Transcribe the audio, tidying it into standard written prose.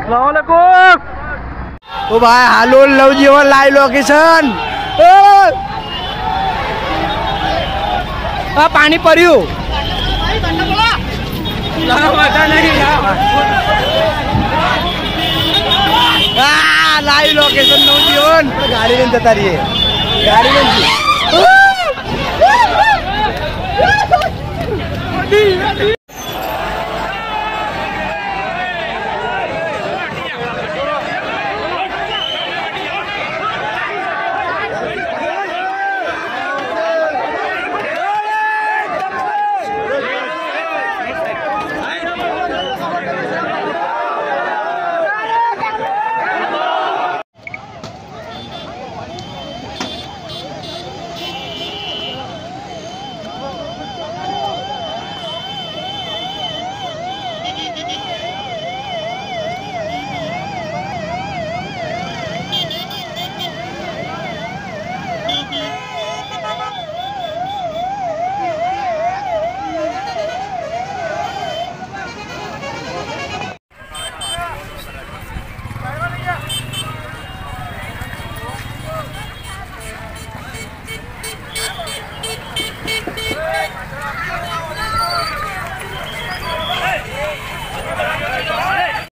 तो भाई हालो नवजीवन live location पानी पर्यु लाइव लोकेशन नवजीवन गाड़ी में जता रही है गाड़ी में